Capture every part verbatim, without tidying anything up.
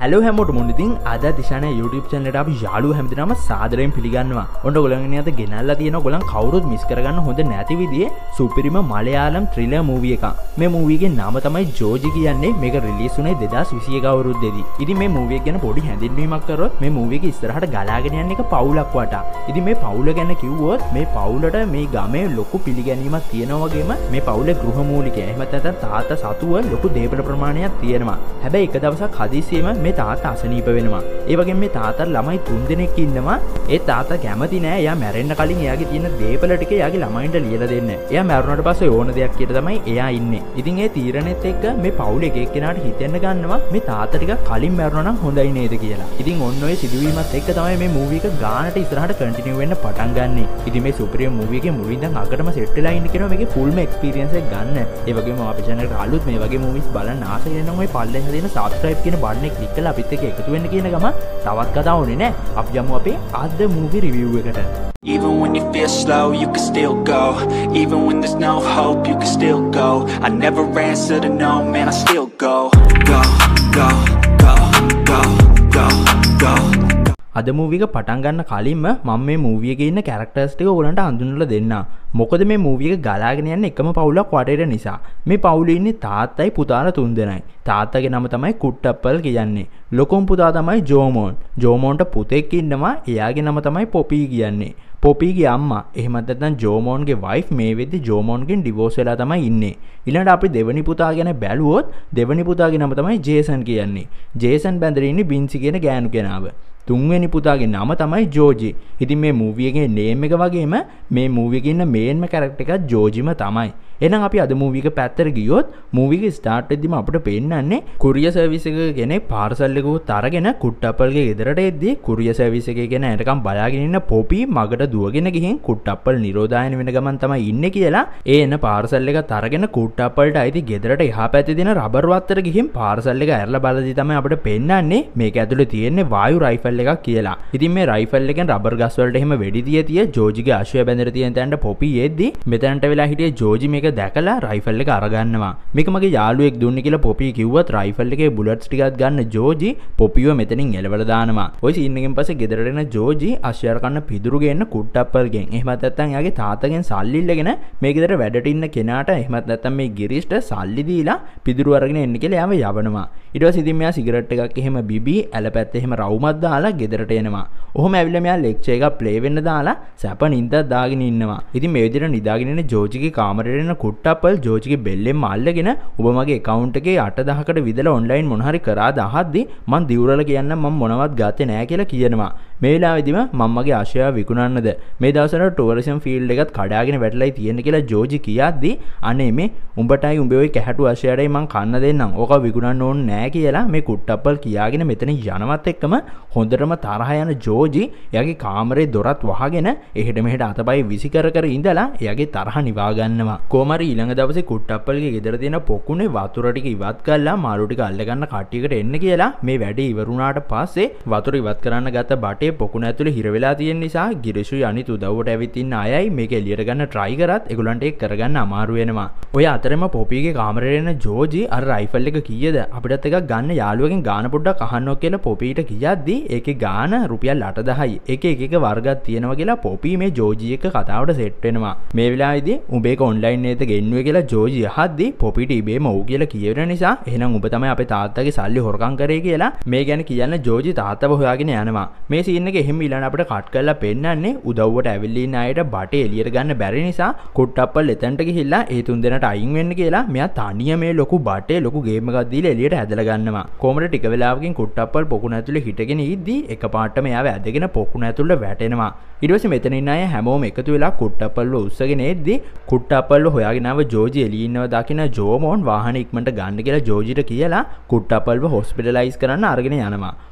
Hello හැමෝටම ඉතින් අද දිශාන YouTube channel එකට අපි යාළුවෝ හැමදෙනාම සාදරයෙන් පිළිගන්නවා. ඔන්න ඔයගොල්ලන් අද ගෙනල්ලා තියෙන ඔයගොල්ලන් කවුරුත් මිස් කරගන්න හොඳ නැති විදිහේ සුපිරිම මලයාලම් ත්‍රිලර් මූවී එකක්. මේ මූවී එකේ නම තමයි ජෝජි කියන්නේ. මේක රිලීස් වුණේ දෙදාස් විසි එක අවුරුද්දේදී. ඉතින් මේ මූවී එක ගැන පොඩි හැඳින්වීමක් කරොත් මේ මූවී එක ඉස්සරහට ගලාගෙන යන එක පවුලක් වටා. ඉතින් මේ පවුල ගැන කිව්වොත් මේ පවුලට මේ ගමේ ලොකු පිළිගැනීමක් තියෙනවා වගේම මේ පවුලේ ගෘහමූලිකයා එහෙම නැත්නම් තාත්තා සතුව ලොකු දේපල ප්‍රමාණයක් තියෙනවා. හැබැයි එක දවසක් හදිසියෙම මේ තාත්තා අසනීප වෙනවා. ඒ වගේම මේ තාත්තට ළමයි තුන් දෙනෙක් ඉන්නවා. ඒ තාත්තා කැමති නෑ එයා මැරෙන්න කලින් එයාගේ තියෙන දේපල ටික එයාගේ ළමයින්ට ලියලා දෙන්න. එයා මැරුණාට පස්සේ ඕන දෙයක් කියලා තමයි එයා ඉන්නේ. ඉතින් ඒ තීරණෙත් එක්ක මේ පවුලේ එක එක්කෙනාට හිතෙන්න ගන්නවා මේ තාත්තා ටික කලින් මැරුණා නම් හොඳයි නේද කියලා. ඉතින් ඔන්න ඔය සිදුවීමත් එක්ක තමයි මේ මූවී එක ගානට ඉස්සරහට කන්ටිනියු වෙන්න පටන් ගන්නෙ. ඉතින් මේ සුපිරියම් මූවී එකේ මුලින් ඉඳන් අගටම සෙට් වෙලා ඉන්න කෙනා මේකේ ෆුල්ම එක්ස්පීරියන්ස් එක ගන්න. ඒ වගේම අපේ channel එකට අලුත් මේ වගේ මූවීස් බලන්න ආස වෙනනම් ඔය පල්ලෙහා තියෙන subscribe කියන බටන් එක ක්ලික් කරලා අපිත් එක්ක එකතු වෙන්න කියන ගම තවත් කතා වුණේ නෑ. අපි යමු අපේ අද මූවි රිවිව් එකට. Even when you feel slow, you can still go. Even when there's no hope, you can still go. I never answer to no, man, I still go. Go, go, go, go, go, go. අද movie එක පටන් ගන්න කලින්ම මම මේ movie එකේ ඉන්න characters ටික ඔයගලන්ට හඳුන්වලා දෙන්නම්. මොකද මේ මූවී එක ගලාගෙන යන්නේ එකම පවුලක් වටේට නිසා. මේ පවුලේ ඉන්නේ තාත්තයි පුතාලා තුන් දෙනයි. තාත්තගේ නම තමයි කුට්ටප්පල් කියන්නේ. ලොකුම පුතා තමයි ජෝමෝන්. ජෝමෝන්ට පුතෙක් ඉන්නවා. එයාගේ නම තමයි පොපි කියන්නේ. පොපිගේ අම්මා එහෙමත් නැත්නම් ජෝමෝන්ගේ වයිෆ් මේ වෙද්දි ජෝමෝන්ගෙන් ඩිවෝස් වෙලා තමයි ඉන්නේ. ඊළඟට අපි දෙවෙනි පුතා ගැන බැලුවොත් දෙවෙනි පුතාගේ නම තමයි ජේසන් කියන්නේ. ජේසන් බැඳලා ඉන්නේ බින්සි කියන ගෑනු කෙනාව. තුන්වෙනි පුතාගේ නම තමයි ජෝජි. ඉතින් මේ මූවී එකේ නේම් එක වගේම මේ මූවී එකේ ඉන්න මේන්ම කැරක්ටර් එකත් ජෝජිම තමයි. එහෙනම් අපි අද මූවී එක පැත්තට ගියොත් මූවී එක ස්ටාර්ට් වෙද්දිම අපිට පේන්නන්නේ කුරියර් සර්විස් එක කෙනෙක් පාර්සල් එකකුත් අරගෙන කුට්ටප්පල්ගේ ගෙදරට එද්දී කුරියර් සර්විස් එකේ කෙනා එනකම් බලාගෙන ඉන්න පොපි මගට දුවගෙන ගිහින් කුට්ටප්පල් නිරෝධායන වෙන ගමන් තමයි ඉන්නේ කියලා ඒ එන පාර්සල් එකත් අරගෙන කුට්ටප්පල්ට අයිති ගෙදරට එහා පැත්තේ තියෙන රබර් වත්තට ගිහින් පාර්සල් එක ඇරලා බලද්දී තමයි අපිට පේන්නන්නේ මේක ඇතුලේ තියෙන්නේ වායු රයිෆල් එකක් කියලා. ඉතින් මේ රයිෆල් එකෙන් රබර් ගස් වලට එහෙම වෙඩි දිය තිය ජෝජිගේ ආශය බැඳලා තියෙන තැනට පොපි එද්දී මෙතනට වෙලා හිටියේ ජෝජි මේක දැකලා රයිෆල් එක අරගන්නවා. මේක මගේ යාළුවෙක් දුන්නේ කියලා පොපි කිව්වත් රයිෆල් එකේ බුලට්ස් ටිකක් ගන්න ජෝජි පොපිව මෙතනින් එලවලා දානවා. ওই සීන් එකෙන් පස්සේ ගෙදරට එන ජෝජි ආශයර කන්න පිදුරු ගේන්න කුට්ටප්පල්ගෙන් එහෙමත් නැත්නම් එයාගේ තාත්තගෙන් සල්ලි ඉල්ලගෙන මේ ගෙදර වැඩට ඉන්න කෙනාට එහෙමත් නැත්නම් මේ ගිරිෂ්ට සල්ලි දීලා පිදුරු අරගෙන එන්න කියලා යාම යවනවා. ඊට පස්සේ ඉතින් මෙයා සිගරට් එකක් එහෙම බිබී ඇලපැත්තේ එහෙම රවුමක් දාලා ගෙදරට එනවා. ඔහොම ඇවිල්ලා මෙයා ලෙක්චර් එකක් ප්ලේ වෙන්න දාලා සැප නින්දක් දාගෙන ඉන්නවා. ඉතින් මේ විදිහට නිදාගෙන ඉන්න ජෝජිගේ කාමරේට එන කුට්ටප්පල් ජෝජිගේ බෙල්ලෙන්ම අල්ලගෙන ඔබ මගේ account එකේ අට දහසකට විදලා online මොන හරි කරාද අහද්දි මං දිවුරල කියන්න මම මොනවත් ගත්තේ නැහැ කියලා කියනවා. මේ වෙලාවෙදිම මම මගේ ආශය විකුණන්නද මේ දවස්වල ටුවරිසම් ෆීල්ඩ් එකත් කඩාගෙන වැටලායි තියෙන්නේ කියලා ජෝජි කියද්දි අනේ මේ උඹටයි උඹේ ওই කැහැටු ආශයටයි මං කන්න දෙන්නම්. ඕක විකුණන්න ඕනේ නැහැ කියලා මේ කුට්ටප්පල් කියාගෙන මෙතන යනවත් එක්කම හොඳටම තරහ යන ජෝජි එයාගේ කාමරේ දොරත් වහගෙන එහෙට මෙහෙට අතපය විසි කර කර ඉඳලා එයාගේ තරහ නිවා ගන්නවා. කොහමරි ඊළඟ දවසේ කුට්ටප්පල්ගේ ගෙදර තියෙන පොකුණේ වතුර ටික ඉවත් කරලා මාළු ටික අල්ල ගන්න කට්ටියකට එන්න කියලා මේ වැඩේ ඉවරුණාට පස්සේ වතුර ඉවත් කරන්න ගත්ත බටේ පොකුණ ඇතුලේ හිර වෙලා තියෙන නිසා ගිරිෂුයි අනිත් උදව්වට ඇවිත් ඉන්න අයයි මේක එළියට ගන්න try කරත් ඒගොල්ලන්ට ඒක කරගන්න අමාරු වෙනවා. ඔය අතරෙම පොපිගේ කාමරේ එන ජෝජි අර රයිෆල් එක කීයද අපිටත් එකක් ගන්න යාළුවගෙන් ගාන පොඩ්ඩක් අහන්නෝ කියලා පොපිට කියද්දි ඒකේ ගාන රුපියල් අට දහසයි. එක එක එක වර්ගයක් තියෙනවා කියලා පොපි මේ ජෝජි එක්ක කතාවට සෙට් වෙනවා. මේ වෙලාවේදී උඹ ඒක ඔන්ලයින් නේද ගෙන්නුවේ කියලා ජෝජි අහද්දි පොපිට ඉබේම ඔව් කියලා කියවෙන නිසා එහෙනම් උඹ තමයි අපේ තාත්තගේ සල්ලි හොරකම් කරේ කියලා මේ ගැන කියන්න ජෝජි තාත්තව හොයාගෙන යනවා. මේ සීන් එක එහෙම ඊළඟ අපිට කට් කරලා පෙන්නන්නේ උදව්වට ඇවිල්ලා ඉන්න අයට බටේ එළියට ගන්න බැරි නිසා කුට්ටප්පල් එතනට ගිහිල්ලා ඒ තුන් දෙනාට අයින් වෙන්න කියලා මෙයා තනියම මේ ලොකු බටේ ලොකු ගේම් එකක් දීලා එළියට ඇදලා ගන්නවා. කොහමද ටික වෙලාවකින් කුට්ටප්පල් පොකුණ ඇතුලේ හිටගෙන ඉද්දි එකපාරටම එයාව ඇදගෙන පොකුණ ඇතුළට වැටෙනවා. ඊට පස්සේ මෙතන ඉන්න අය හැමෝම එකතු වෙලා කුට්ටප්පල්ව උස්සගෙන එද්දි කුට්ටප්පල්ව හොයාගෙන ආව ජෝජි එළියේ ඉන්නවා දකින ජෝමෝන් වාහනේ ඉක්මනට ගන්න කියලා ජෝජිට කියලා කුට්ටප්පල්ව හොස්පිටලයිස් කරන්න අරගෙන යනවා.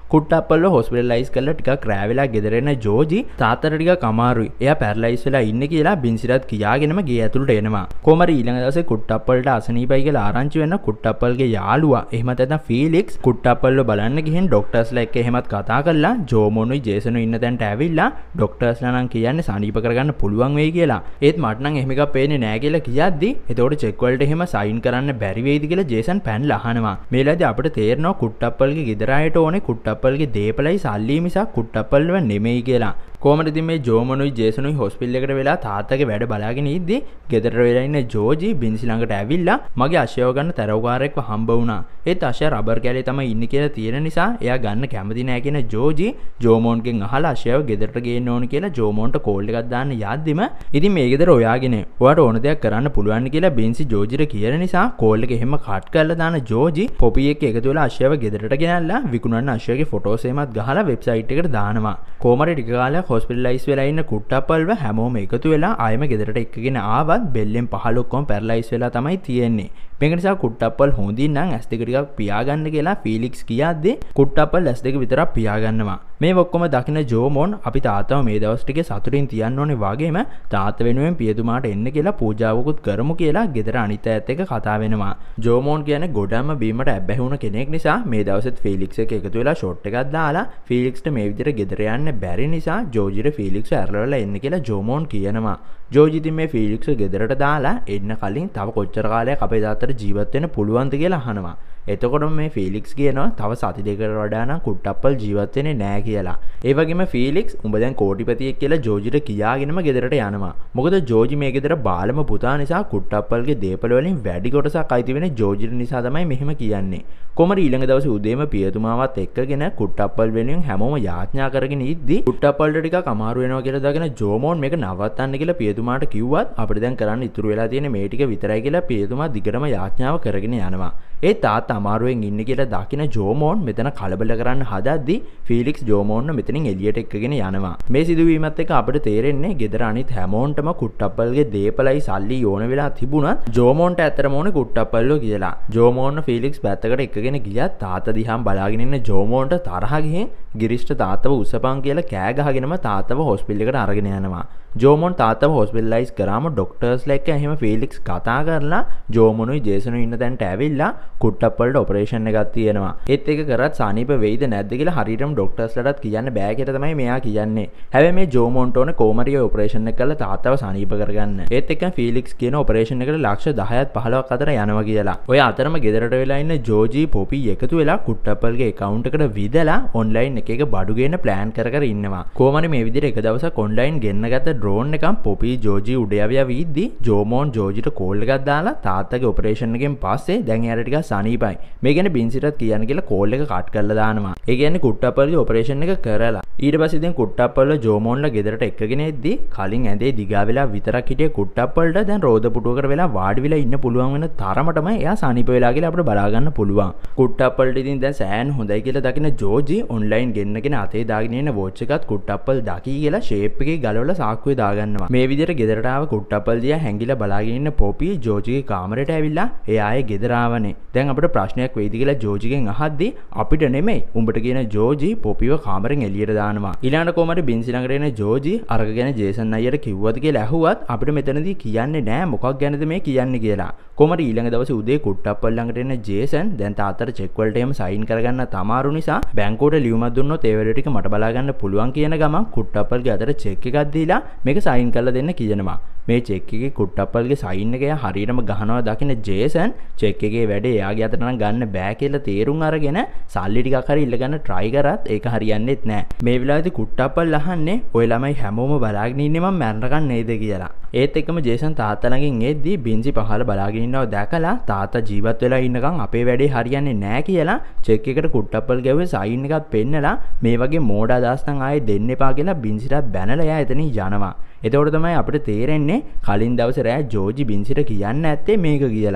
කුට්ටප්පල්ව හොස්පිටලයිස් කරලා ටිකක් රෑ වෙලා ගෙදර එන ජෝජි තාත්තට ටිකක් අමාරුයි. එයා පැරලයිස් වෙලා ඉන්නේ කියලා බින්සිරත් කියාගෙනම ගේ ඇතුළට එනවා. කොහමද ඊළඟ දවසේ කුට්ටප්පල්ට අසනීපයි කියලා ආරංචි වෙන කුට්ටප්පල්ගේ යාළුවා එහෙම නැත්නම් ෆීලික්ස් කුට්ටප්පල්ව බලන්න ගිහින් ડોක්ටර්ස්ලා එක්ක එහෙමත් කතා කරලා ජෝමෝනුයි ජේසනුයි ඉන්න තැනට ඇවිල්ලා ડોක්ටර්ස්ලා නම් කියන්නේ සනීප කරගන්න පුළුවන් වෙයි කියලා. ඒත් මට නම් එහෙම එකක් පේන්නේ නැහැ කියලා කියද්දි එතකොට චෙක් වලට එහෙම සයින් කරන්න බැරි වෙයිද කියලා ජේසන් පැනලා අහනවා. මේලාදී අපිට තේරෙනවා කුට්ටප්පල්ගේ ගෙදර අයට ඕනේ කුට්ටප්පල්ගේ දීපලයි සල්ලි මිසක් කුට්ටප්පල්ව නෙමෙයි කියලා. කොහමද ඉතින් මේ ජෝමනුයි ජේසනුයි හොස්පිටල් එකට වෙලා තාත්තගේ වැඩ බලාගෙන ඉද්දි ගෙදරට වෙලා ඉන්න ජෝජි බින්සි ළඟට ඇවිල්ලා මගේ අශ්‍යව ගන්න තරවකාරයෙක්ව හම්බ වුණා. ඒත් අශ්‍ය රබර් කැලේ තමයි ඉන්නේ කියලා තියෙන නිසා එයා ගන්න කැමති නැහැ කියන ජෝජි ජෝමෝන්ගෙන් අහලා අශ්‍යව ගෙදරට ගේන්න ඕන කියලා ජෝමෝන්ට කෝල් එකක් දාන්න යද්දිම ඉතින් මේ ගෙදර ඔයාගෙන ඔයාට ඕන දෙයක් කරන්න පුළුවන් කියලා බින්සි ජෝජිට කියන නිසා කෝල් එක එහෙම කට් කරලා දාන ජෝජි පොපි එක්ක එකතු වෙලා අශ්‍යව ගෙදරට ගෙනල්ලා විකුණන්න අශ්‍යගේ ෆොටෝස් එහෙමත් ගහලා වෙබ්සයිට් එකට දානවා. කොහමද ටික කාලයක් හොස්පිටලයිස් වෙලා ඉන්න කුට්ටප්පල්ව හැමෝම එකතු වෙලා ආයෙම ගෙදරට එක්කගෙන ආවත් බෙල්ලෙන් පහළ ඔක්කොම පැරලයිස් වෙලා තමයි තියෙන්නේ. මේක නිසා කුට්ටප්පල් හොඳින් නම් ඇස් දෙක ටිකක් පියාගන්න කියලා ෆීලික්ස් කියද්දී කුට්ටප්පල් ඇස් දෙක විතරක් පියාගන්නවා. මේ ඔක්කොම දකින ජෝමෝන් අපි තාත්තව මේ දවස් ටිකේ සතුටින් තියන්න ඕනේ වගේම තාත්ත වෙනුවෙන් පියතුමාට එන්න කියලා පූජාවකුත් කරමු කියලා ගෙදර අනිත් අයත් එක්ක කතා වෙනවා. ජෝමෝන් කියන්නේ ගොඩම බීමට ඇබ්බැහි වුණ කෙනෙක් නිසා මේ දවසෙත් ෆීලික්ස් එක එකතු වෙලා ෂොට් එකක් දාලා ෆීලික්ස්ට මේ විදිහට ගෙදර යන්න බැරි නිසා ජෝජිට ෆීලික්ස් ඇරලවලා එන්න කියලා ජෝමෝන් කියනවා. ජෝජි ඉතින් මේ ෆීලික්ස් ගෙදරට දාලා එන්න කලින් තව කොච්චර කාලයක් අපේ තාත්තට ජීවත් වෙන්න පුළුවන්ද කියලා අහනවා. එතකොට මේ ෆීලික්ස් කියනවා තව සති දෙකකට වඩා නම් කුට්ටප්පල් ජීවත් වෙන්නේ නැහැ කියලා. ඒ වගේම ෆීලික්ස් උඹ දැන් කෝටිපතියෙක් කියලා ජෝජිට කියාගෙනම ගෙදරට යනවා. මොකද ජෝජි මේ ගෙදර බාලම පුතා නිසා කුට්ටප්පල්ගේ දේපල වලින් වැඩි කොටසක් අයිති වෙන්නේ ජෝජිට නිසා තමයි මෙහෙම කියන්නේ. කොමර ඊළඟ දවසේ උදේම පියතුමාවත් එක්කගෙන කුට්ටප්පල් වෙනුවෙන් හැමෝම යාඥා කරගෙන ඉද්දි කුට්ටප්පල්ට ටිකක් අමාරු වෙනවා කියලා දාගෙන ජෝමෝන් මේක නවත්තන්න කියලා පියතුමාට කිව්වත් අපිට දැන් කරන්න ඉතුරු වෙලා තියෙන්නේ මේ ටික විතරයි කියලා පියතුමා දිගටම යාඥාව කරගෙන යනවා. ඒ තාත්තා අමාරුවෙන් ඉන්නේ කියලා දකින ජෝමෝන් මෙතන කලබල කරන්න හදද්දි ෆීලික්ස් ජෝමෝන්ව මෙතනින් එළියට එක්කගෙන යනවා. මේ සිදුවීමත් එක්ක අපිට තේරෙන්නේ ගෙදර අනිත් හැමෝන්ටම කුට්ටප්පල්ගේ දේපලයි සල්ලි ඕන වෙලා තිබුණත් ජෝමෝන්ට ඇත්තටම ඕනේ කුට්ටප්පල්ව කියලා. ජෝමෝන්ව ෆීලික්ස් පැත්තකට එක්කගෙන ගියත් තාත්තා දිහාම බලාගෙන ඉන්න ජෝමෝන්ට තරහ ගිහින් ගිරිෂ්ට තාත්තව උසපන් කියලා කෑ ගහගෙනම තාත්තව හොස්පිටල් එකට අරගෙන යනවා. ජෝමෝන් තාත්තව හොස්පිටලයිස් කරාම ડોක්ටර්ස්ලා එක්ක එහෙම ෆීලික්ස් කතා කරලා ජෝමෝනුයි ජේසනුයි ඉන්න තැනට ඇවිල්ලා කුට්ටප්පල්ට ඔපරේෂන් එකක් තියෙනවා. ඒත් ඒක කරත් සනීප වෙයිද නැද්ද කියලා හරියටම ડોක්ටර්ස්ලාටත් කියන්න බෑ කියලා තමයි මෙයා කියන්නේ. හැබැයි මේ ජෝමෝන්ට ඕනේ කොමරිය ඔපරේෂන් එක කරලා තාත්තව සනීප කරගන්න. ඒත් එක්ක ෆීලික්ස් කියන ඔපරේෂන් එකට ලක්ෂ දහයක් පහළොවක් අතර යනවා කියලා. ඔය අතරම ගෙදරට වෙලා ඉන්න ජෝජි පොපි එකතු වෙලා කුට්ටප්පල්ගේ account එකට විදලා ඔන්ලයින් එක එක බඩු ගේන්න ප්ලෑන් කර කර ඉන්නවා. කොහොමද මේ විදිහට එක දවසක් ඔන්ලයින් ගෙන්නගත්ත ඩ්‍රෝන් එකක් පොපි ජෝජි උඩ යවියා වීද්දි ජෝමෝන් ජෝජිට කෝල් එකක් දාලා තාත්තගේ ඔපරේෂන් එකෙන් පස්සේ දැන් එයාට ටිකක් සනීපයි. මේ ගැන බින්සිටත් කියන්න කියලා කෝල් එක කට් කරලා දානවා. ඒ කියන්නේ කුට්ටප්පල්ගේ ඔපරේෂන් එක කරලා ඊට පස්සේ දැන් කුට්ටප්පල්ව ජෝමෝන්ලා ගෙදරට එක්කගෙන එද්දි කලින් ඇඳේ දිගා වෙලා විතරක් හිටිය කුට්ටප්පල්ට දැන් රෝද පුටුවකට වෙලා වාඩි වෙලා ඉන්න පුළුවන් වෙන තරමටම එයා සනීප වෙලා කියලා අපිට බලා ගන්න පුළුවන්. කුට්ටප්පල්ට ඉතින් දැන් සෑන් හොඳයි කියලා දකින ජෝජි ඔන්ලයින් ගෙන්නගෙන අතේ දාගෙන ඉන්න වොච් එකත් කුට්ටප්පල් දකි කියලා ෂේප් එකේ ගලවලා සාක්කුවේ දාගන්නවා. මේ විදිහට ගෙදරට ආව කුට්ටප්පල් දිහා හැංගිලා බලාගෙන ඉන්න පොපි ජෝජිගේ කාමරයට ඇවිල්ලා එයා ආයේ ගෙදර ආවනේ. දැන් අපිට ප්‍රශ්නයක් වෙයිද කියලා ජෝජිගෙන් අහද්දි අපිට නෙමෙයි උඹට කියන ජෝජි පොපිව කාමරෙන් එළියට දානවා. ඊළඟට කොහමද බින්සි ළඟට එන ජෝජි අරග ගැන ජේසන් අයියට කිව්වද කියලා ඇහුවත් අපිට මෙතනදී කියන්නේ නෑ මොකක් ගැනද මේ කියන්නේ කියලා. කොහමද ඊළඟ දවසේ උදේ කුට්ටප්පල් ළඟට එන ජේසන් දැන් තාත්තට චෙක් වලට එහෙම සයින් කරගන්න තමාරු නිසා බැංකුවට ලියුමක් දුන්නොත් ඒ වැඩ ටික මට බලා ගන්න පුළුවන් කියන ගමන් කුට්ටප්පල්ගේ අතට චෙක් එකක් දීලා මේක සයින් කරලා දෙන්න කියනවා. මේ චෙක් එකේ කුට්ටප්පල්ගේ සයින් එක හරියටම ගහනවා දකින්න ජේසන් චෙක් එකේ වැඩේ එයාගේ අතට නම් ගන්න බෑ කියලා තේරුම් අරගෙන සල්ලි ටිකක් හරි ඉල්ල ගන්න try කරත් ඒක හරියන්නේත් නෑ. මේ වෙලාවේදී කුට්ටප්පල් අහන්නේ ඔය ළමයි හැමෝම බලාගෙන ඉන්නේ මම මැරණකන් නේද කියලා. ඒත් එක්කම ජේසන් තාත්තා ළඟින් එද්දී බින්සි පහළ බලාගෙන ඉන්නව දැකලා තාත්තා ජීවත් වෙලා ඉන්නකම් අපේ වැඩේ හරියන්නේ නෑ කියලා චෙක් එකට කුට්ටප්පල් ගැව්වේ සයින් එකක් පෙන්නලා මේ වගේ මෝඩ අදහස් නම් ආයේ දෙන්න එපා කියලා බින්සිටත් බැනලා එයා එතනින් යනවා. එතකොට තමයි අපිට තේරෙන්නේ කලින් දවසේ රෑ ජෝජි බින්සිට කියන්න ඇත්තේ මේක කියලා.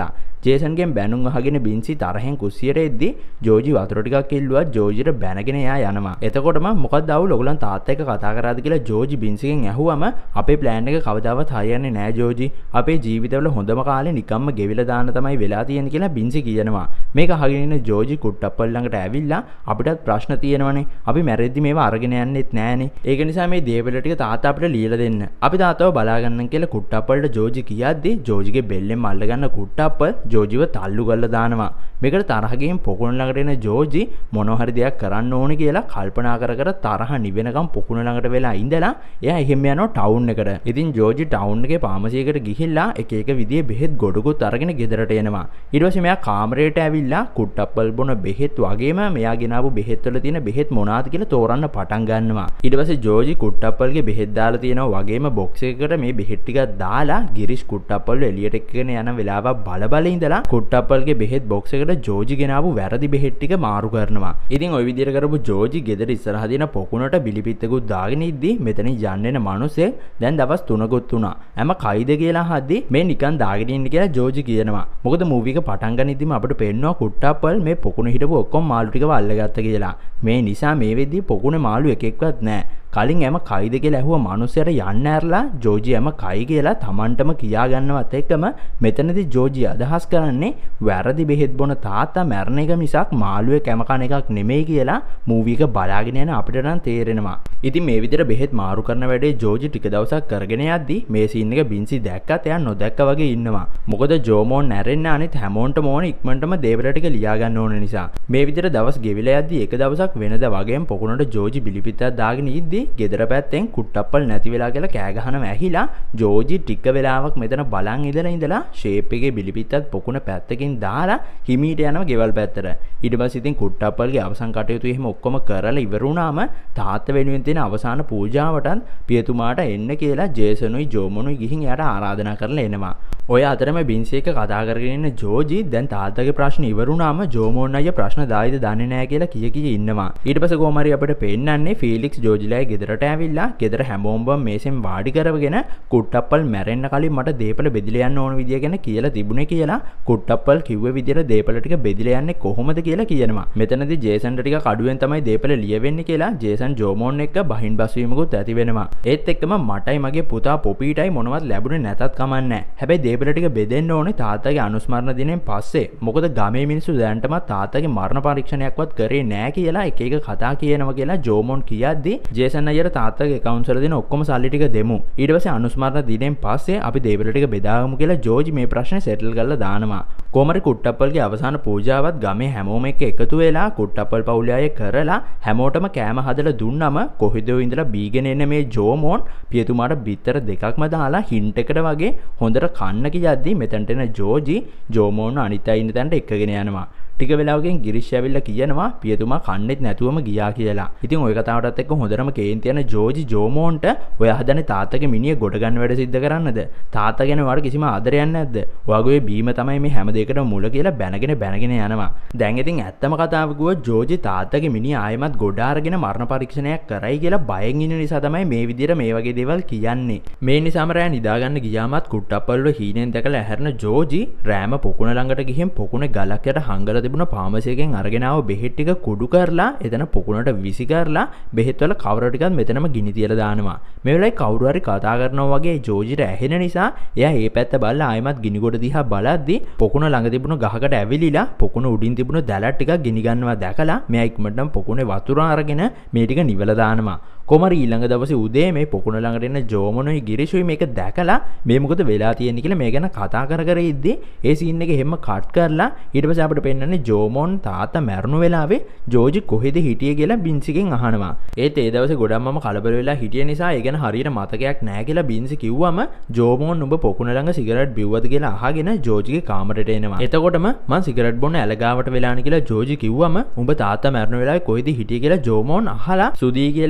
ජේසන්ගෙන් බැනුම් අහගෙන බින්සි තරහෙන් කුස්සියට එද්දි ජෝජි වතුර ටිකක් ඉල්ලුවා ජෝජිට බැනගෙන එයා යනවා. එතකොටම මොකක්ද ආවු ඔයගොල්ලන් තාත්තා එක්ක කතා කරාද කියලා ජෝජි බින්සිගෙන් ඇහුවම අපේ ප්ලෑන් එක කවදාවත් හරියන්නේ නෑ ජෝජි. අපේ ජීවිතවල හොඳම කාලේ නිකම්ම ගෙවිලා දාන්න තමයි වෙලා තියෙන්නේ කියලා බින්සි කියනවා. මේක අහගෙන ඉන්න ජෝජි කුට්ටප්පල් ළඟට ඇවිල්ලා අපිටත් ප්‍රශ්න තියෙනවනේ. අපි මැරෙද්දි මේවා අරගෙන යන්නෙත් නෑනේ. ඒක නිසා මේ දේපල ටික තාත්තා අපිට ලියලා දෙන්න. අපි තාත්තව බලා ගන්නම් කියලා කුට්ටප්පල්ට ජෝජි කියද්දි ජෝජිගේ බෙල්ලෙන් මල්ල ගන්න කුට්ටප්පල් ජෝජිව තල්ලු කරලා දානවා. මේකට තරහ ගිහින් පොකුණ ළඟට එන ජෝජි මොනවා හරි දෙයක් කරන්න ඕනේ කියලා කල්පනා කර කර තරහ නිවෙනකම් පොකුණ ළඟට වෙලා ඉඳලා එයා එහෙම යනවා ටවුන් එකට. ඉතින් ජෝජි ටවුන් එකේ ෆාමසියකට ගිහිල්ලා එක එක විදිහේ බෙහෙත් ගොඩකුත් අරගෙන ගෙදරට එනවා. ඊට පස්සේ මෙයා කාමරයට ඇවිල්ලා කුට්ටප්පල් බොන බෙහෙත් වගේම මෙයා ගෙනාවු බෙහෙත් වල තියෙන බෙහෙත් මොනවාද කියලා තෝරන්න පටන් ගන්නවා. ඊට පස්සේ ජෝජි කුට්ටප්පල්ගේ බෙහෙත් දාලා තියෙනවා වගේම බොක්ස් එකකට මේ බෙහෙත් ටිකක් දාලා ගිරිෂ් කුට්ටප්පල් එළියට එක්කගෙන යන වෙලාවක් බල බල ඉඳලා කුට්ටප්පල්ගේ බෙහෙත් බොක්ස් එකට ජෝජි ගෙනාවු වැරදි බෙහෙත් ටික මාරු කරනවා. ඉතින් ওই විදිහට කරපු ජෝජි ගෙදර ඉස්සරහ දින පොකුණට බිලිපිත්තකුත් දාගෙන ඉද්දි මෙතනින් යන්න එන මිනිස්සේ දැන් දවස් තුනකුත් වුණා. හැම කයිද කියලා අහද්දි මේ නිකන් දාගෙන ඉන්න කියලා ජෝජි කියනවා. මොකද මූවි එක පටන් ගනිද්දිම අපිට පේනවා කුට්ටප්පල් මේ පොකුණ හිටපු ඔක්කොම මාළු ටිකව අල්ලගත්ත කියලා. මේ නිසා මේ වෙද්දි පොකුණේ මාළු එකෙක්වත් නැහැ. කලින් එම කයිද කියලා ඇහුව මිනිස්සයාට යන්න ඇරලා ජෝජි එම කයි කියලා Tamanටම කියා ගන්නවත් එක්කම මෙතනදී ජෝජි අදහස් කරන්නේ වැරදි බෙහෙත් බොන තාත්තා මැරණ එක මිසක් මාළුවේ කැම කන එකක් නෙමෙයි කියලා මූවි එක බලාගෙන යන අපිට නම් තේරෙනවා. ඉතින් මේ විදිහට බෙහෙත් මාරු කරන වැඩේ ජෝජි ටික දවසක් කරගෙන යද්දි මේ සීන් එක බින්සි දැක්කත් එයා නොදැක්ක වගේ ඉන්නවා. මොකද ජෝමෝන් නැරෙන්න අනිත් හැමෝන්ටම ඕන ඉක්මනටම දේවල ටික ලියා ගන්න ඕන නිසා. මේ විදිහට දවස් ගෙවිලා යද්දි එක දවසක් වෙනද වගේම පොකුණට ජෝජි බිලිපිත්තක් දාගෙන ඉද්දි ගෙදර පැත්තෙන් කුට්ටප්පල් නැති වෙලා කියලා කෑ ගහනවා ඇහිලා ජෝජි ටික වෙලාවක් මෙතන බලන් ඉඳලා ඉඳලා ෂේප් එකේ බිලිපිත්තත් පොකුණ පැත්තකින් දාලා හිමීට යනවා ගෙවල් පැත්තට. ඊට පස්සේ ඉතින් කුට්ටප්පල්ගේ අවසන් කටයුතු එහෙම ඔක්කොම කරලා ඉවර වුණාම තාත්තා වෙනුවෙන් තියෙන අවසාන පූජාවටත් පියතුමාට එන්න කියලා ජේසනුයි ජෝමනුයි ගිහින් එයාට ආරාධනා කරලා එනවා. ඔය අතරම බින්සි එක කතා කරගෙන ඉන්න ජෝජි දැන් තාත්තගේ ප්‍රශ්න ඉවර වුණාම ජෝමෝන් අයියා ප්‍රශ්න දායිද දන්නේ නැහැ කියලා කිය කිය ඉන්නවා. ඊට පස්සේ කොහොම හරි අපිට පෙන්නන්නේ ෆීලික්ස් ජෝජිලාගේ ගෙදරට ඇවිල්ලා ගෙදර හැමෝම මේසෙන් වාඩි කරවගෙන කුට්ටප්පල් මැරෙන්න කලින් මට දේපල බෙදලා යන්න ඕන විදිය ගැන කියලා තිබුණේ කියලා කුට්ටප්පල් කිව්ව විදියට දේපල ටික බෙදලා යන්නේ කොහොමද කියලා කියනවා. මෙතනදී ජේසන්ට ටික කඩුවෙන් තමයි දේපල ලියවෙන්නේ කියලා ජේසන් ජෝමෝන් එක්ක බහින් බස්වීමකුත් ඇති වෙනවා. ඒත් එක්කම මටයි මගේ පුතා පොපීටයි මොනවත් ලැබුණේ නැතත් කමන්නේ. හැබැයි දේපල ටික බෙදෙන්න ඕනේ තාත්තගේ අනුස්මරණ දිනෙන් පස්සේ. මොකද ගමේ මිනිස්සු දැනටමත් තාත්තගේ මරණ පරීක්ෂණයක්වත් කරේ නැහැ කියලා එක එක කතා කියනවා කියලා ජෝමෝන් කියද්දි ජේසන් අයියට තාත්තගේ account වල දෙන ඔක්කොම සල්ලි ටික දෙමු. ඊට පස්සේ අනුස්මරණ දිනෙන් පස්සේ අපි දේපල ටික බෙදාගමු කියලා ජෝජි මේ ප්‍රශ්නේ සෙටල් කරලා දානවා. කොමරි කුට්ටප්පල්ගේ අවසාන පූජාවත් ගමේ හැමෝම එක්ක එකතු වෙලා කුට්ටප්පල් පවුලේ අය කරලා හැමෝටම කෑම හදලා දුන්නම කොහෙදෝ ඉඳලා බීගෙන එන මේ ජෝමෝන් පියතුමාට බිත්තර දෙකක්ම දාලා හින්ට් එකට වගේ හොඳට කන්න කියද්දි මෙතනට එන ජෝජි ජෝමෝන් අනිත් අය ඉන්න තැනට එක්කගෙන යනවා. ටික වෙලාවකින් ගිරිෂ් ඇවිල්ලා කියනවා පියතුමා කන්නේත් නැතුවම ගියා කියලා. ඉතින් ওই කතාවටත් එක්ක හොඳටම කේන්ති යන ජෝජි ජෝමෝන්ට ඔය හදන්නේ තාත්තගේ මිනිහ ගොඩ ගන්න වැඩ සිද්ධ කරන්නද? තාත්තා ගැන ඔයාලට කිසිම ආදරයක් නැද්ද? ඔයාගේ බීම තමයි මේ හැම දෙයකටම මුල කියලා බැනගෙන බැනගෙන යනවා. දැන් ඉතින් ඇත්තම කතාව කිව්වොත් ජෝජි තාත්තගේ මිනිහ ආයෙමත් ගොඩ අරගෙන මරණ පරීක්ෂණයක් කරයි කියලා බයෙන් ඉන්න නිසා තමයි මේ විදිහට මේ වගේ දේවල් කියන්නේ. මේ නිසාම රෑ නිදා ගන්න ගියාමත් කුට්ටප්පල්ව හීනෙන් දැකලා ඇහැරෙන ජෝජි රෑම පොකුණ ළඟට ගිහින් පොකුණේ ගලක් යට හංගලා තිබුණ ෆාමසියකින් අරගෙන ආව බෙහෙත් ටික කුඩු කරලා එතන පොකුණට විසි කරලා බෙහෙත් වල කවර ටිකත් මෙතනම ගිනි තියලා දානවා. මේ වෙලාවේ කවුරු හරි කතා කරනවා වගේ ජෝජිට ඇහෙන නිසා එයා ඒ පැත්ත බලලා ආයෙමත් ගිනි ගොඩ දිහා බලද්දි පොකුණ ළඟ තිබුණු ගහකට ඇවිලිලා පොකුණ උඩින් තිබුණු දැලක් ටිකක් ගිනි ගන්නවා දැකලා මෙයා ඉක්මනටම පොකුණේ වතුර අරගෙන මේ ටික නිවලා දානවා. කොමරි ඊළඟ දවසේ උදේ මේ පොකුණ ළඟට එන ජෝමනුයි ගිරිෂුයි මේක දැකලා මේ මොකද වෙලා තියෙන්නේ කියලා මේ ගැන කතා කර කර ඉද්දි ඒ සීන් එක හැම කට් කරලා ඊට පස්සේ අපිට පෙන්නන්නේ ජෝමෝන් තාත්තා මැරුණු වෙලාවේ ජෝජි කොහෙද හිටියේ කියලා බින්සිගෙන් අහනවා. ඒත් ඒ දවසේ ගොඩක්මම කලබල වෙලා හිටිය නිසා ඒ ගැන හරියට මතකයක් නැහැ කියලා බින්සි කිව්වම ජෝමෝන් උඹ පොකුණ ළඟ සිගරට් බිව්වද කියලා අහගෙන ජෝජිගේ කාමරයට එනවා. එතකොටම මං සිගරට් බොන්න ඇලගාවට වෙලානේ කියලා ජෝජි කිව්වම උඹ තාත්තා මැරුණු වෙලාවේ කොහෙද හිටියේ කියලා ජෝමෝන් අහලා සුදී කියලා එකෙක් උඹ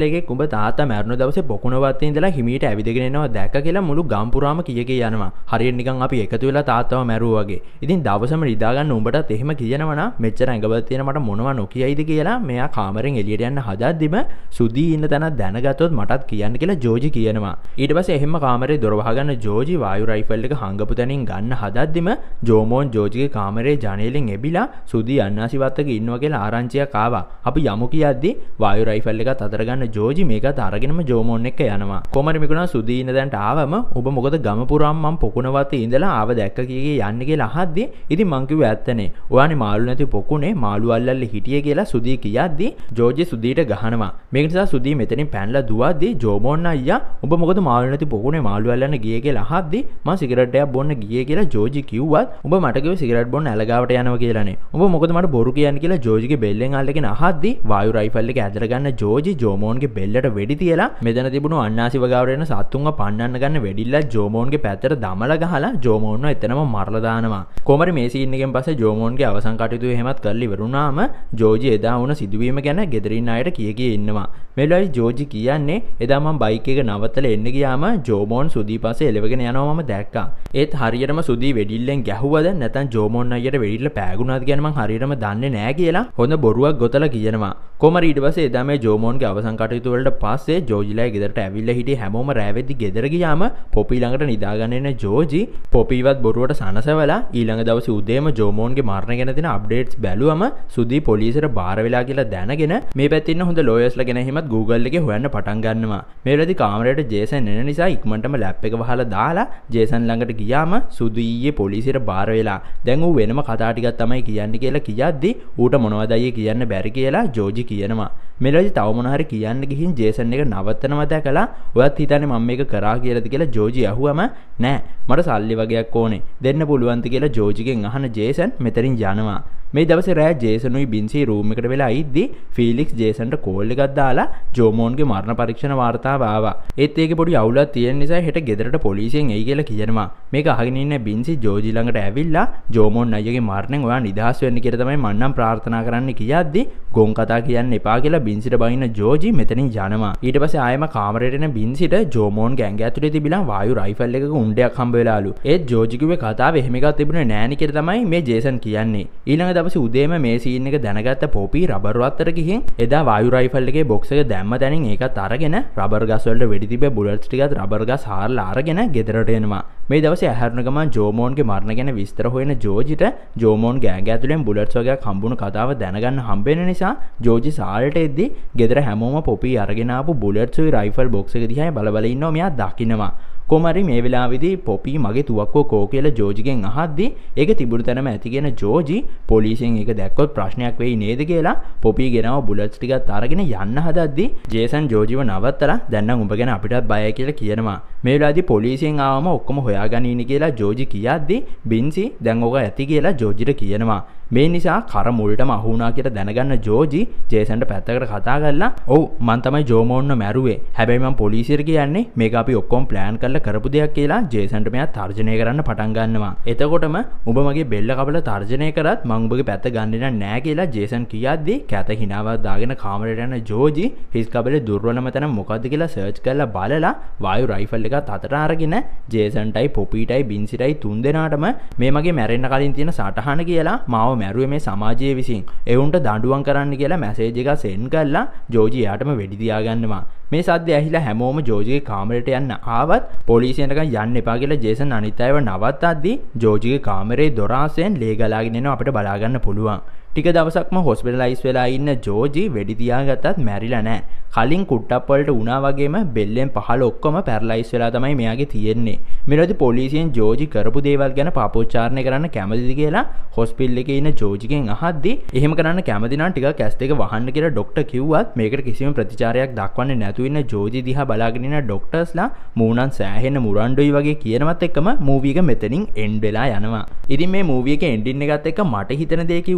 තාත්තා මැරුණ දවසේ පොකුණවත්තේ ඉඳලා හිමීට ඇවිදගෙන එනවා දැක්ක කියලා මුළු ගම් පුරාම කිය කිය යනවා. හරියට නිකන් අපි එකතු වෙලා තාත්තව මැරුවා වගේ. ඉතින් දවසම නිදා ගන්න උඹටත් එහෙම කියනවා නම් මෙච්චර ඇඟබල් තියෙන මට මොනවා නොකියයිද කියලා මෙයා කාමරෙන් එළියට යන්න හදද්දිම සුදී ඉන්න තැන දැනගත්තොත් මටත් කියන්න කියලා ජෝජි කියනවා. ඊට පස්සේ එහෙම කාමරේ දොර වහගන්න ජෝජි වායු රයිෆල් එක හංගපු තැනින් ගන්න හදද්දිම ජෝමෝන් ජෝජිගේ කාමරේ ජනේලෙන් එබිලා සුදී අන්නාසි වත්තක ඉන්නවා කියලා ආරංචියක් ආවා. අපි යමු කියද්දි වායු රයිෆල් එකත් අතර ගන්න ජෝජි මේකත් අරගෙනම ජෝමෝන් එක්ක යනවා. කොමරි මිකුණා සුදී ඉන්න දැන්ට ආවම ඔබ මොකද ගම පුරාම මම පොකුණවත්තේ ඉඳලා ආව දැක්ක කීගේ යන්නේ කියලා අහද්දි ඉතින් මං කිව්වේ ඇත්තනේ. ඔයානේ මාළු නැති පොකුණේ මාළු අල්ලල්ලේ හිටියේ කියලා සුදී කියද්දි ජෝජි සුදීට ගහනවා. මේක නිසා සුදී මෙතනින් පැනලා දුවද්දි ජෝමෝන් අයියා ඔබ මොකද මාළු නැති පොකුණේ මාළු අල්ලන්න ගියේ කියලා අහද්දි මම සිගරට් එකක් බොන්න ගියේ කියලා ජෝජි කිව්වත් ඔබ මට කිව්වේ සිගරට් බොන්න ඇලගාවට යනවා කියලානේ. ඔබ මොකද මට බොරු කියන්නේ කියලා ජෝජිගේ බෙල්ලෙන් අල්ලගෙන අහද්දි වායු රයිෆල් එක ඇදලා ගන්න ජෝජි ජෝමෝන්ගේ බෙල්ලට වෙඩි තියලා මෙතන තිබුණු අන්නාසි වගාවට එන සත්තුන්ව පන්නන්න ගන්න වෙඩිල්ල ජෝමෝන්ගේ පැත්තට දමලා ගහලා ජෝමෝන්ව එතනම මරලා දානවා. කොමරි මේ සීන් එකෙන් පස්සේ ජෝමෝන්ගේ අවසන් කටයුතු එහෙමත් කරලා ඉවරුනාම ජෝජි එදා වුණ සිදුවීම ගැන ගෙදරින් අයට කිය කිය ඉන්නවා. මෙලොයි ජෝජි කියන්නේ එදා මම බයික් එක නවත්තලා එන්න ගියාම ජෝමෝන් සුදී පස්සේ එලවගෙන යනවා මම දැක්කා. ඒත් හරියටම සුදී වෙඩිල්ලෙන් ගැහුවද නැත්නම් ජෝමෝන් අයියට වෙඩිල්ල පෑගුණාද කියන මං හරියටම දන්නේ නැහැ කියලා හොඳ බොරුවක් ගොතලා කියනවා. කොමරි ඊට පස්සේ එදා මේ ජෝමෝන්ගේ අවසන් කටයුතු වලට පස්සේ ජෝජිලා ගෙදරට ඇවිල්ලා හිටියේ හැමෝම රෑවෙද්දි ගෙදර ගියාම පොපි ළඟට නිදාගන්න එන ජෝජි පොපිවත් බොරුවට සනසවලා ඊළඟ දවසේ උදේම ජෝමෝන්ගේ මරණ ගැන දෙන අප්ඩේට්ස් බැලුවම සුදී පොලිසියට බාර වෙලා කියලා දැනගෙන මේ පැත්තේ ඉන්න හොඳ ලෝයර්ස්ලා ගැන එහෙමත් Google එකේ හොයන්න පටන් ගන්නවා. මේ වෙලාවේදී කාමරේට ජේසන් එන නිසා ඉක්මනටම ලැප් එක වහලා දාලා ජේසන් ළඟට ගියාම සුදී ඊයේ පොලිසියට බාර වෙලා. දැන් ඌ වෙනම කතා ටිකක් තමයි කියන්නේ කියලා කියද්දි ඌට මොනවද අයියේ කියන්න බැරි කියලා ජෝජි කියනවා. මෙලොවදී තව මොන හරි කියන්න ගිහින් ජේසන් එක නවත්තනවා දැකලා ඔයත් හිතන්නේ මම මේක කරා කියලාද කියලා ජෝජි අහුවම නෑ මට සල්ලි වගේක් ඕනේ දෙන්න පුළුවන්ද කියලා ජෝජිගෙන් අහන ජේසන් මෙතනින් යනවා. මේ දවසේ රෑ ජේසනුයි බින්සි රූම් එකට වෙලා ඉද්දි ෆීලික්ස් ජේසන්ට කෝල් එකක් දාලා ජෝමෝන්ගේ මරණ පරීක්ෂණ වාර්තාව ආවා. ඒත් ඒකේ පොඩි අවුලක් තියෙන නිසා හෙට ගෙදරට පොලිසියෙන් එයි කියලා කියනවා. මේක අහගෙන ඉන්න බින්සි ජෝජි ළඟට ඇවිල්ලා ජෝමෝන් අයියගේ මරණයෙන් ඔයා නිදහස් වෙන්න කියලා තමයි මම නම් ප්‍රාර්ථනා කරන්න කියද්දි ගොන් කතා කියන්න එපා කියලා බින්සිට බයින්න ජෝජි මෙතනින් යනවා. ඊට පස්සේ ආයෙම කාමරේට එන බින්සිට ජෝමෝන්ගේ ඇඟ ඇතුලේ තිබිලා වායු රයිෆල් එකක උණ්ඩයක් හම්බ වෙලාලු. ඒත් ජෝජි කිව්වේ කතාවේ එහෙම එකක් තිබුණේ නෑනේ කියලා තමයි මේ ජේසන් කියන්නේ. ඊළඟ දවසේ උදේම මේ සීන් එක දැනගත්ත පොපි රබර් වත්තට ගිහින් එදා වායු රයිෆල් එකේ බොක්ස් එක දැම්ම තැනින් ඒකත් අරගෙන රබර් ගස් වලට වෙඩි තිබ්බ බුලට්ස් ටිකත් රබර් ගස් හාරලා අරගෙන ගෙදරට එනවා. මේ දවසේ ඇහැරුණ ගමන් ජෝමෝන්ගේ මරණ ගැන විස්තර හොයන ජෝජිට ජෝමෝන් ගෑඟ ඇතුලෙන් බුලට්ස් වගේක් හම්බුණු කතාව දැනගන්න හම්බෙන නිසා ජෝජි සාල්ට එද්දි ගෙදර හැමෝම පොපි අරගෙන ආපු බුලට්ස් උයි රයිෆල් බොක්ස් එක දිහා බල බල ඉන්නවා මෙයා දකින්නවා. කොමරි මේ වෙලාවේදී පොපි මගේ තුවක්කුව කෝ කියලා ජෝජිගෙන් අහද්දි ඒක තිබුණු තැනම ඇතිගෙන ජෝජි පොලිසියෙන් ඒක දැක්කොත් ප්‍රශ්නයක් වෙයි නේද කියලා පොපි ගෙනව බුලට්ස් ටිකත් අරගෙන යන්න හදද්දි ජේසන් ජෝජිව නවත්තලා දැන් නම් උඹ ගැන අපිටත් බයයි කියලා කියනවා. මේ වෙලාවේදී පොලිසියෙන් ආවම ඔක්කොම හොයාගෙන ඉන්නේ කියලා ජෝජි කියද්දි බින්සි දැන් ඕක ඇති කියලා ජෝජිට කියනවා. මේ නිසා කර මුල්ටම අහු වුණා කියලා දැනගන්න ජෝජි ජේසන්ට පැත්තකට කතා කරලා ඔව් මං තමයි ජෝමෝන්ව මැරුවේ. හැබැයි මං පොලිසියට කියන්නේ මේක අපි ඔක්කොම ප්ලෑන් කරලා කරපු දෙයක් කියලා ජේසන්ට මෙයා තර්ජනය කරන්න පටන් ගන්නවා. එතකොටම උඹ මගේ බෙල්ල කපලා තර්ජනය කරත් මං උඹගේ පැත්ත ගන්නේ නැහැ කියලා ජේසන් කියද්දි කැත හිනාවක් දාගෙන කාමරේට යන ජෝජි හිස් කබලේ දුර්වලම තැන මොකද්ද කියලා සර්ච් කරලා බලලා වායු රයිෆල් එකත් අතට අරගෙන ජේසන්ටයි පොපීටයි බින්සිටයි තුන් දෙනාටම මේ මගේ මැරෙන්න කලින් තියෙන සටහන කියලා මාව මැරුවේ මේ සමාජයේ විසින් එවුන්ට දඬුවම් කරන්න කියලා මැසේජ් එකක් සෙන්ඩ් කරලා ජෝජි එයාටම වෙඩි තියාගන්නවා. මේ සද්ද ඇහිලා හැමෝම ජෝජිගේ කාමරේට යන්න ආවත් පොලිසියට යන්න එපා කියලා ජේසන් අනිත් අයව නවත්තද්දි ජෝජිගේ කාමරේ දොර ආසෙන් ලේ ගලාගෙන එනවා අපිට බලා ගන්න පුළුවන්. ටික දවසක්ම හොස්පිටලයිස් වෙලා ඉන්න ජෝජි වෙඩි තියාගත්තත් මැරිලා නැහැ. කලින් කුට්ටප් වලට වුණා වගේම බෙල්ලෙන් පහළ ඔක්කොම පැරලයිස් වෙලා තමයි මෙයාගේ තියෙන්නේ. මෙලොවදී පොලිසියෙන් ජෝජි කරපු දේවල් ගැන පාපෝච්චාරණය කරන්න කැමතිද කියලා හොස්පිටල් එකේ ඉන්න ජෝජිගෙන් අහද්දි එහෙම කරන්න කැමති නම් ටිකක් ඇස් දෙක වහන්න කියලා ડોක්ටර් කිව්වත් මේකට කිසිම ප්‍රතිචාරයක් දක්වන්නේ නැතු ඉන්න ජෝජි දිහා බලාගෙන ඉන්න ડોක්ටර්ස්ලා මූණන් සෑහෙන මුරණ්ඩුයි වගේ කියනවත් එක්කම මූවි එක මෙතනින් එන්ඩ් වෙලා යනවා. ඉතින් මේ මූවි එකේ එන්ඩින් එකත් එක්ක මට හිතෙන දේ කිව්වොත්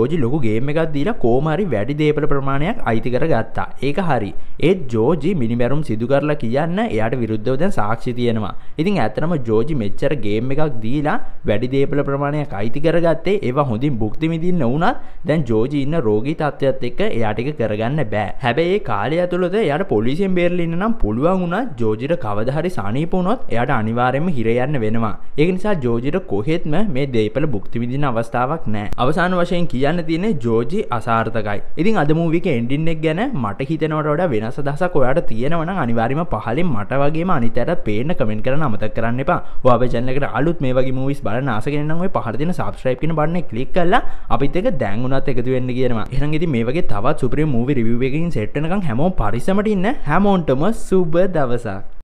ජෝජි ලොකු ගේම් එකක් දීලා කොහොම හරි වැඩි දේපල ප්‍රමාණයක් අයිති කරගත්තා. ඒක හරි. ඒත් ජෝජි මිනිමැරුම් සිදු කරලා කියන්න එයාට විරුද්ධව දැන් සාක්ෂි තියෙනවා. ඉතින් ඇත්තටම ජෝජි මෙච්චර ගේම් එකක් දීලා වැඩි දේපල ප්‍රමාණයක් අයිති කරගත්තේ ඒවා හොඳින් භුක්ති විඳින්න වුණත් දැන් ජෝජි ඉන්න රෝගී තත්ත්වයත් එක්ක එයාට ඒක කරගන්න බෑ. හැබැයි ඒ කාලය ඇතුළත එයාට පොලිසියෙන් බේරලා ඉන්න නම් පුළුවන් වුණා ජෝජිට කවදා හරි සනීප වුණොත් එයාට අනිවාර්යයෙන්ම හිර යන්න වෙනවා. ඒක නිසා ජෝජිට කොහෙත්ම මේ දේපල භුක්ති විඳින්න අවස්ථාවක් නැහැ. අවසාන වශයෙන් කියන්න තියෙන්නේ ජෝජි අසාර්ථකයි. ඉතින් අද මූවි එකේ එන්ඩින් එක ගැන මට හිතෙනවට වඩා වෙනස් අදහසක් ඔයාලට තියෙනවා නම් අනිවාර්යයෙන්ම පහලින් මට වගේම අනිත් අයටත් පේන්න කමෙන්ට් කරන්න අමතක කරන්න එපා. ඔයා අපේ channel එකට අලුත් මේ වගේ movies බලන්න ආස කෙනෙක් නම් ඔය පහළ තියෙන subscribe කියන බටන් එක click කරලා අපිත් එක්ක දැන් උනත් එකතු වෙන්න කියනවා. එහෙනම් ඉතින් මේ වගේ තවත් සුපිරි movie review එකකින් set වෙනකන් හැමෝම පරිස්සමට ඉන්න. හැමෝන්ටම සුබ දවසක්.